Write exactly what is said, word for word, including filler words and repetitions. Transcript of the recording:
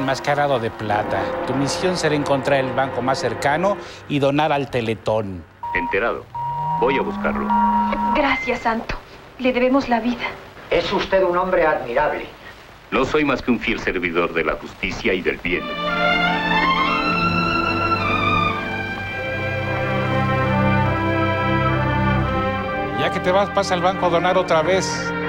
enmascarado de plata. Tu misión será encontrar el banco más cercano y donar al Teletón. Enterado. Voy a buscarlo. Gracias, Santo. Le debemos la vida. Es usted un hombre admirable. No soy más que un fiel servidor de la justicia y del bien. Ya que te vas, pasa al banco a donar otra vez.